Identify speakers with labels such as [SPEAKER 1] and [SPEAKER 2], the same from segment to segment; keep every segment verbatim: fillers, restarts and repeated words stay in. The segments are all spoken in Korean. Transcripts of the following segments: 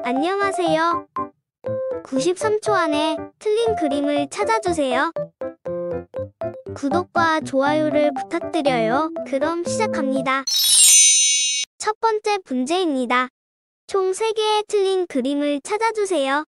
[SPEAKER 1] 안녕하세요. 구십삼 초 안에 틀린 그림을 찾아주세요. 구독과 좋아요를 부탁드려요. 그럼 시작합니다. 첫 번째 문제입니다. 총 세 개의 틀린 그림을 찾아주세요.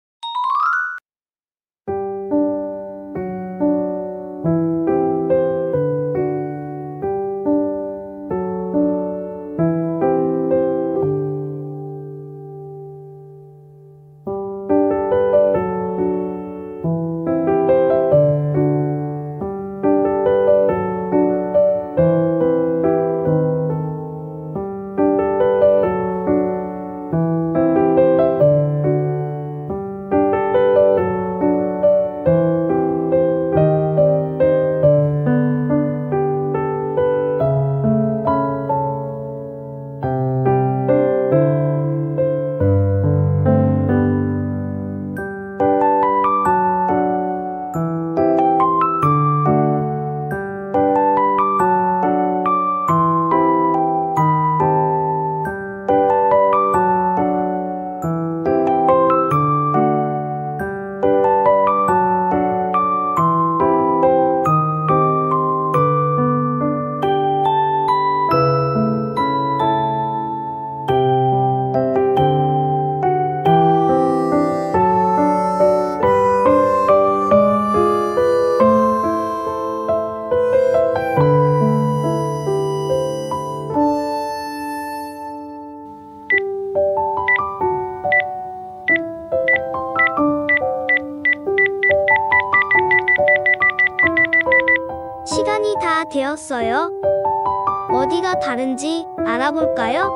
[SPEAKER 1] 시간이 다 되었어요. 어디가 다른지 알아볼까요?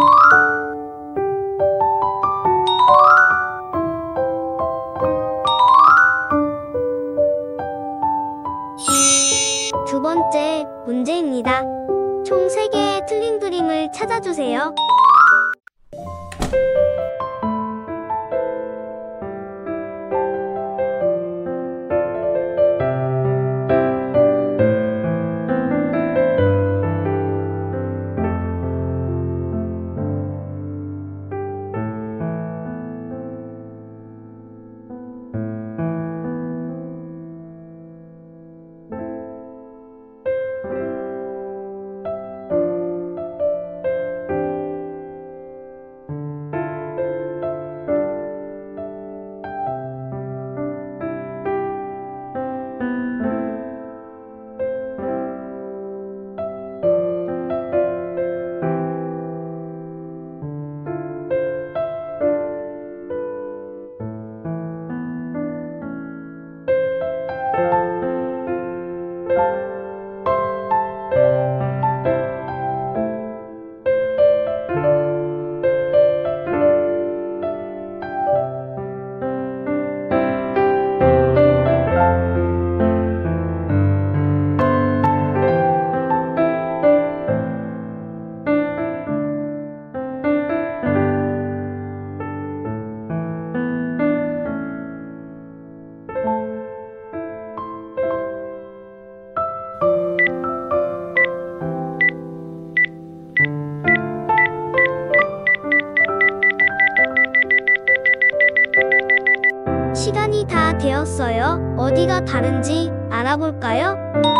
[SPEAKER 1] 두 번째 문제입니다. 총 세 개의 틀린 그림을 찾아주세요. 시간이 다 되었어요. 어디가 다른지 알아볼까요?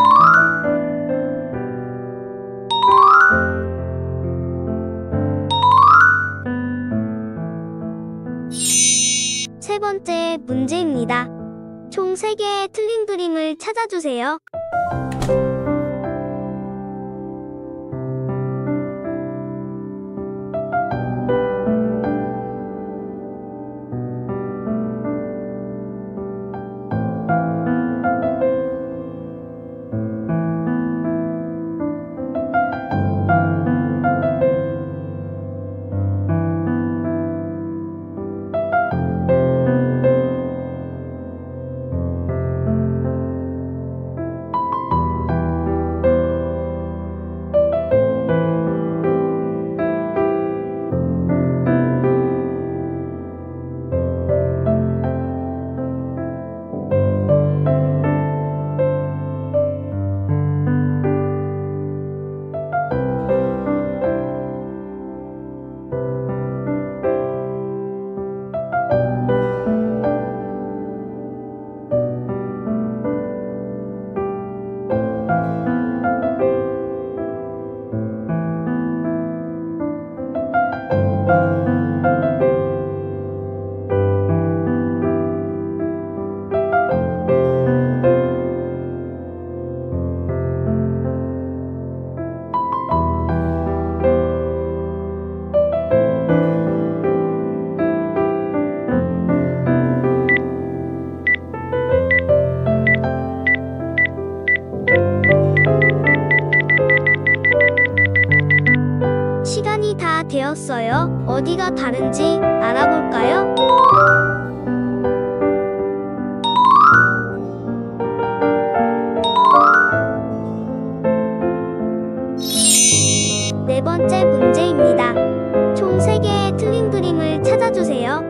[SPEAKER 1] 세 번째 문제입니다. 총 세 개의 틀린 그림을 찾아주세요. 되었어요. 어디가 다른지 알아볼까요? 네 번째 문제입니다. 총 세 개의 틀린 그림을 찾아주세요.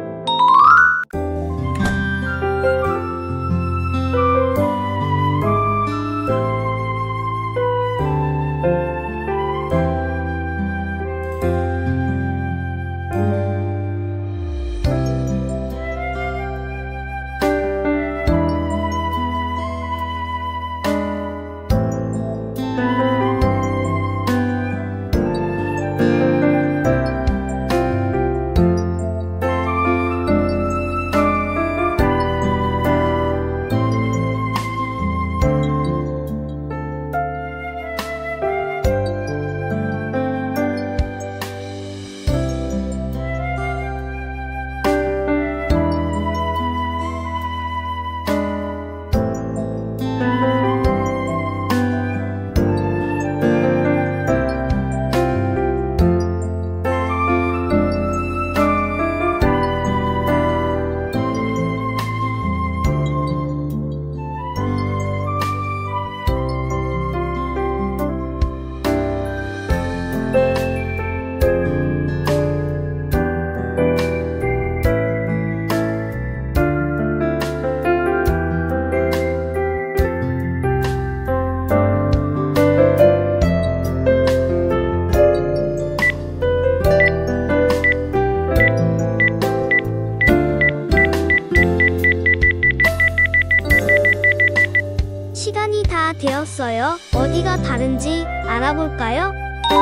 [SPEAKER 1] 시간이 다 되었어요. 어디가 다른지 알아볼까요?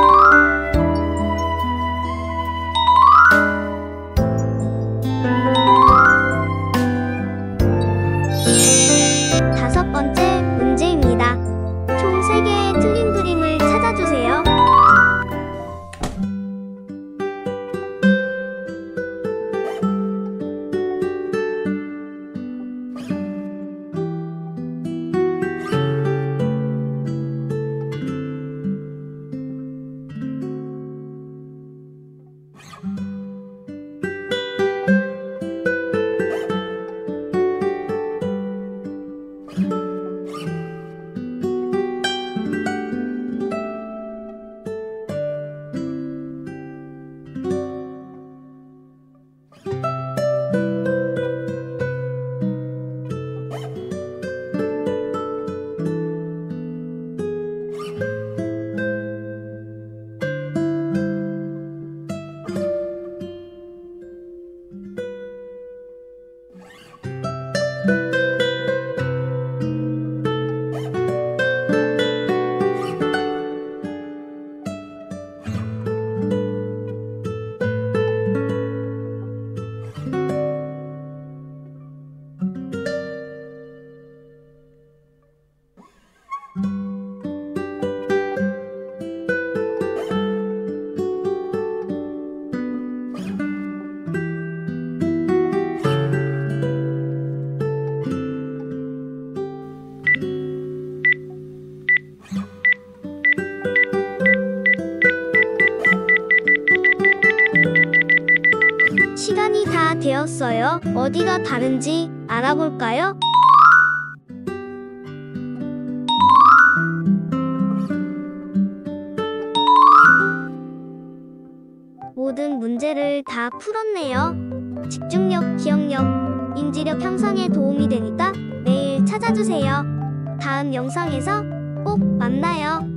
[SPEAKER 1] 다섯 번째 문제입니다. 총 세 개의 틀린 그림을 찾아주세요. 시간이 다 되었어요. 어디가 다른지 알아볼까요? 모든 문제를 다 풀었네요. 집중력, 기억력, 인지력 향상에 도움이 되니까 매일 찾아주세요. 다음 영상에서 꼭 만나요.